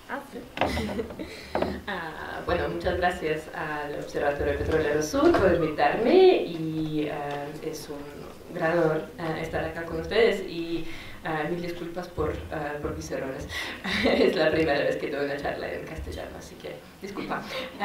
Ah, sí. Bueno, muchas gracias al Observatorio Petrolero Sur por invitarme y es un gran honor estar acá con ustedes y mil disculpas por mis errores. Es la primera vez que doy una charla en castellano, así que disculpa.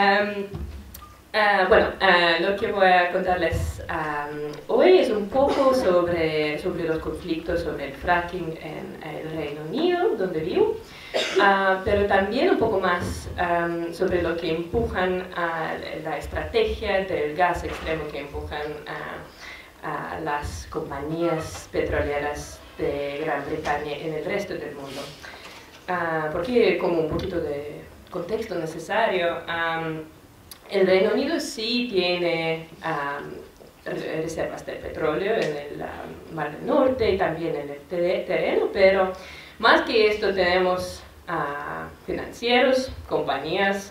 Lo que voy a contarles hoy es un poco sobre los conflictos sobre el fracking en el Reino Unido, donde vivo, pero también un poco más sobre lo que empujan a la estrategia del gas extremo que empujan a las compañías petroleras de Gran Bretaña en el resto del mundo. Porque como un poquito de contexto necesario, el Reino Unido sí tiene reservas de petróleo en el Mar del Norte y también en el terreno, pero más que esto tenemos financieros, compañías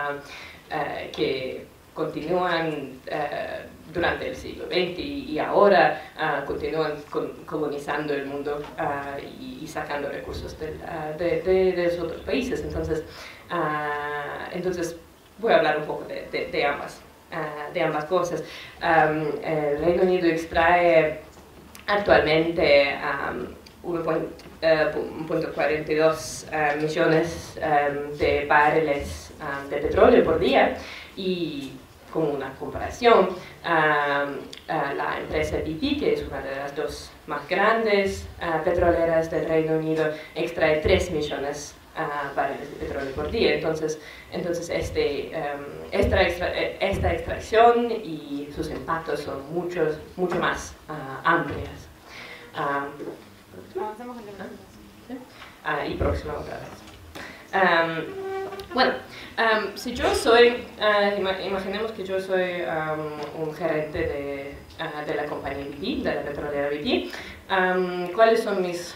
que continúan durante el siglo XX y ahora continúan colonizando el mundo y sacando recursos de los otros países. Entonces voy a hablar un poco de ambas cosas. El Reino Unido extrae actualmente 1.42 millones de barriles de petróleo por día, y como una comparación, la empresa BP, que es una de las dos más grandes petroleras del Reino Unido, extrae 3 millones barriles de petróleo por día. Entonces esta extracción y sus impactos son mucho más amplios. Y próxima otra vez. Si yo soy, imaginemos que yo soy un gerente de la compañía BP, de la petrolera BP, ¿cuáles son mis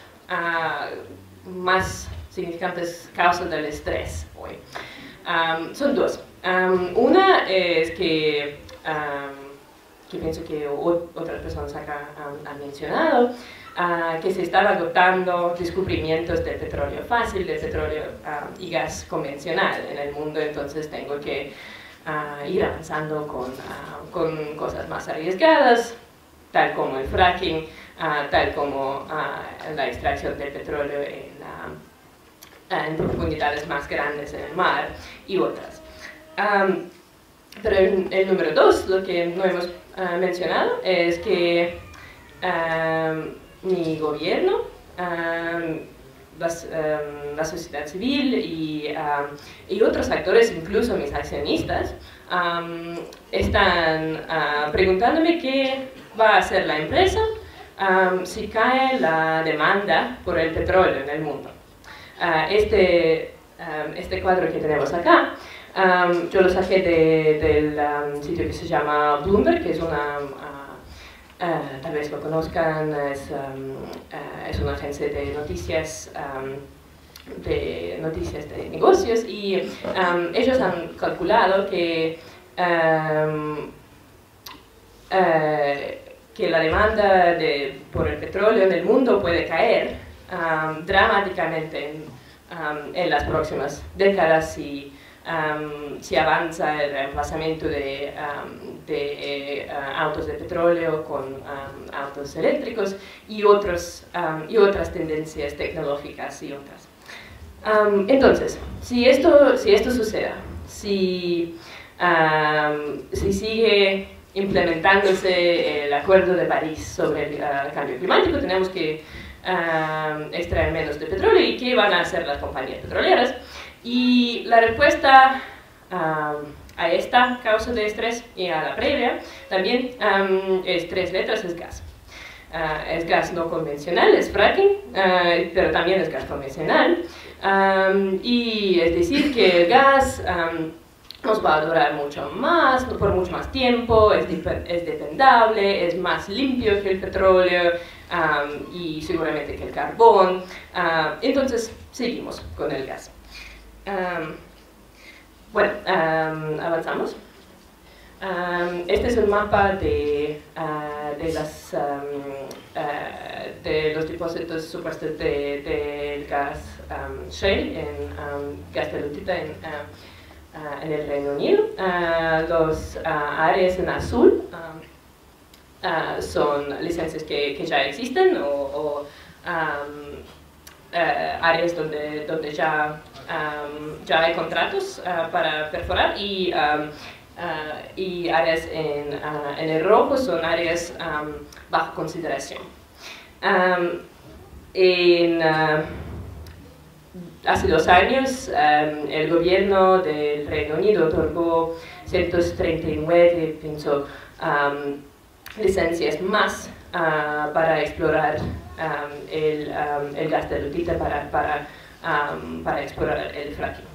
más significantes causas del estrés hoy? Son dos. Una es que pienso que otras personas acá han mencionado, que se están agotando descubrimientos del petróleo fácil, del petróleo y gas convencional en el mundo. Entonces tengo que ir avanzando con cosas más arriesgadas, tal como el fracking, tal como la extracción del petróleo en profundidades más grandes en el mar y otras. Pero el número dos, lo que no hemos mencionado, es que mi gobierno, la sociedad civil y otros actores, incluso mis accionistas, están preguntándome qué va a hacer la empresa si cae la demanda por el petróleo en el mundo. Este cuadro que tenemos acá, yo lo saqué del sitio que se llama Bloomberg, que es tal vez lo conozcan, es una agencia de noticias de negocios, y ellos han calculado que la demanda por el petróleo en el mundo puede caer dramáticamente en las próximas décadas si avanza el reemplazamiento de autos de petróleo con autos eléctricos y otras tendencias tecnológicas y otras. Entonces, si esto suceda, si sigue implementándose el Acuerdo de París sobre el cambio climático, tenemos que extraer menos de petróleo. ¿Y qué van a hacer las compañías petroleras? Y la respuesta a esta causa de estrés y a la previa también es 3 letras, es gas. Es gas no convencional, es fracking, pero también es gas convencional. Y es decir que el gas nos va a durar mucho más, por mucho más tiempo, es dependable, es más limpio que el petróleo y seguramente que el carbón. Entonces seguimos con el gas. Avanzamos. Este es el mapa de los depósitos supuestos del gas shale, en gas de lutita en el Reino Unido. Los áreas en azul son licencias que ya existen o áreas donde ya hay contratos para perforar y áreas en el rojo son áreas bajo consideración. Hace 2 años el gobierno del Reino Unido otorgó 139, pienso, licencias más para explorar el gas de lutita, para explorar el fracking.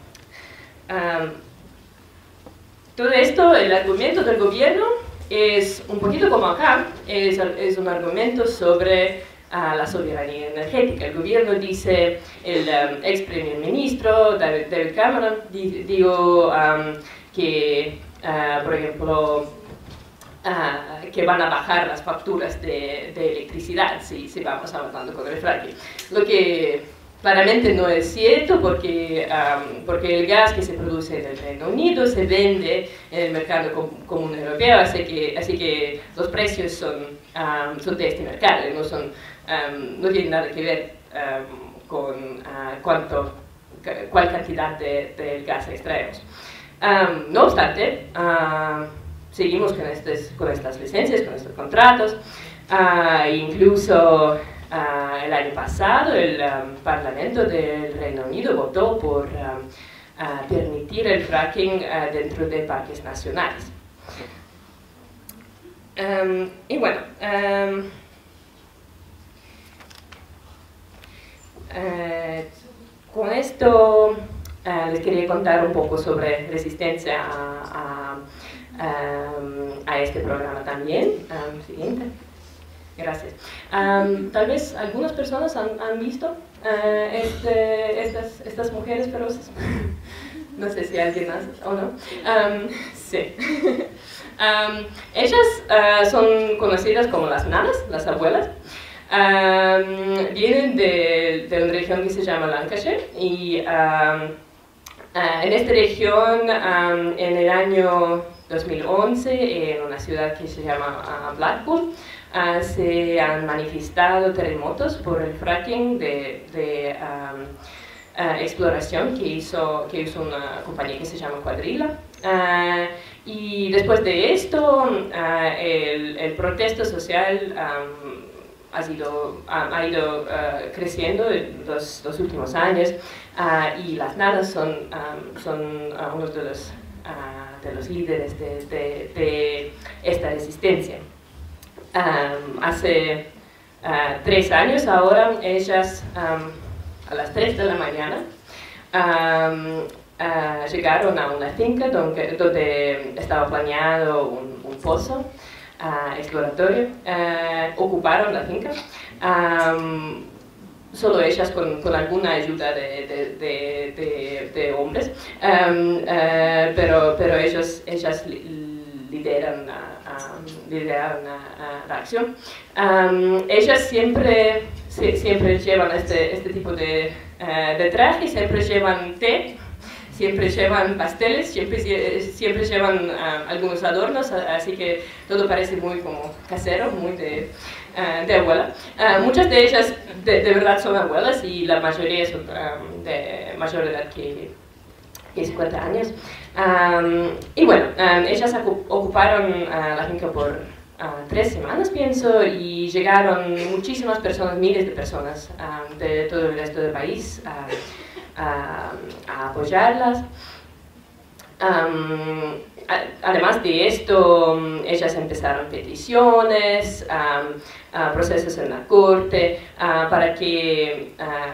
Todo esto, el argumento del gobierno es un poquito como acá, es un argumento sobre la soberanía energética. El gobierno dice, el ex primer ministro David Cameron dijo que, por ejemplo, que van a bajar las facturas de electricidad si vamos avanzando con el fracking. Lo que claramente no es cierto porque el gas que se produce en el Reino Unido se vende en el mercado común europeo, así que los precios son de este mercado, no tienen nada que ver con cuál cantidad de gas extraemos. No obstante, seguimos con estas licencias, con estos contratos, incluso el año pasado el Parlamento del Reino Unido votó por permitir el fracking dentro de parques nacionales. Y bueno, con esto les quería contar un poco sobre resistencia a este programa también. Siguiente. Gracias. Tal vez algunas personas han visto estas mujeres feroces. No sé si alguien hace o no. Sí. Ellas son conocidas como las nanas, las abuelas. Vienen de una región que se llama Lancashire y en esta región en el año 2011 en una ciudad que se llama Blackpool se han manifestado terremotos por el fracking de exploración que hizo una compañía que se llama Cuadrilla. Y después de esto, el protesto social ha ido creciendo en los últimos años y las nanas son uno de los líderes de esta resistencia. Hace 3 años ahora, ellas a las 3 de la mañana llegaron a una finca donde estaba planeado un pozo exploratorio, ocuparon la finca, solo ellas con alguna ayuda de hombres, pero ellas lideran la acción. Ellas siempre llevan este tipo de traje, siempre llevan té, siempre llevan pasteles, siempre llevan algunos adornos, así que todo parece muy como casero, muy de abuela. Muchas de ellas de verdad son abuelas y la mayoría son de mayor edad que 50 años. Y bueno, ellas ocuparon la finca por 3 semanas, pienso, y llegaron muchísimas personas, miles de personas de todo el resto del país a apoyarlas. Además de esto, ellas empezaron peticiones, procesos en la corte para que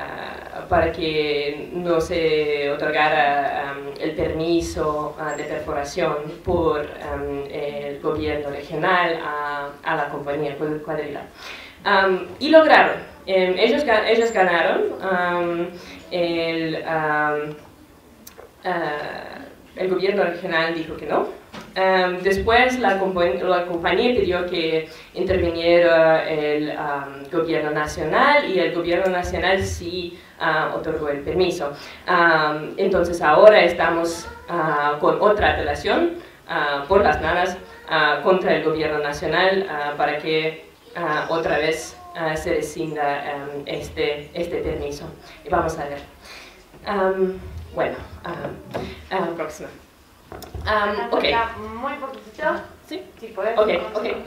no se otorgara el permiso de perforación por el gobierno regional a la compañía Cuadrilla. Y lograron, ellos ganaron. El gobierno regional dijo que no, después la compañía pidió que interviniera el gobierno nacional y el gobierno nacional sí otorgó el permiso. Entonces ahora estamos con otra apelación por las nanas contra el gobierno nacional para que otra vez se rescinda este permiso. Y vamos a ver. Bueno, próxima. Ok. Muy poquitito. ¿Sí? Sí, podés. Ok.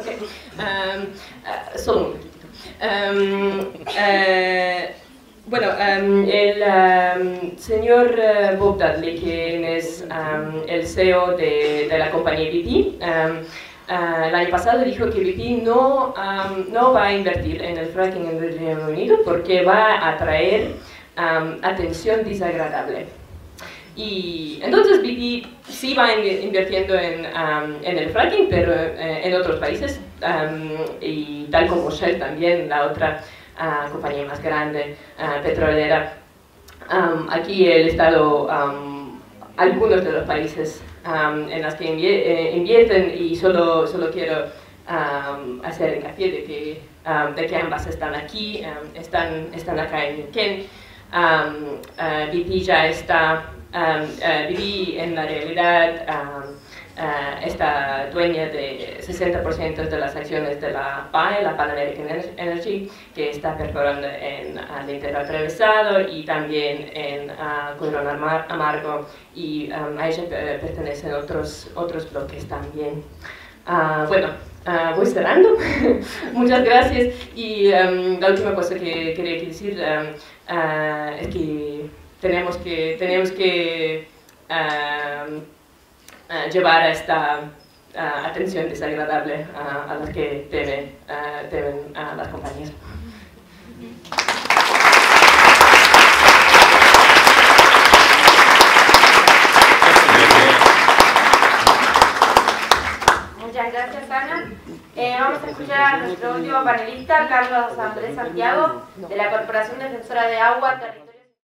Solo un poquitito. Bueno, el señor Bob Dudley, quien es el CEO de la compañía BP, el año pasado dijo que BP no va a invertir en el fracking en el Reino Unido porque va a atraer atención desagradable. Y entonces BP sí va invirtiendo en el fracking, pero en otros países, y tal como Shell también, la otra compañía más grande petrolera. Aquí he listado algunos de los países en los que invierten y solo quiero hacer hincapié de que ambas están aquí, están acá en Kent. BP ya está, BP en la realidad está dueña de 60% de las acciones de la PAE, la Pan American Energy, que está perforando en el Interior Atravesado y también en Cudrón Amargo, y a ella pertenecen otros bloques también. Bueno, voy cerrando. Muchas gracias. Y la última cosa que quería decir es que tenemos que llevar a esta atención desagradable a las que temen las compañías. Muchas gracias, Ana. Vamos a escuchar a nuestro último panelista, Carlos Andrés Santiago, de la Corporación Defensora de Agua, Territorio.